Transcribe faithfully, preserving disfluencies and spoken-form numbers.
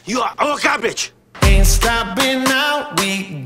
You are all garbage. Ain't stopping now, we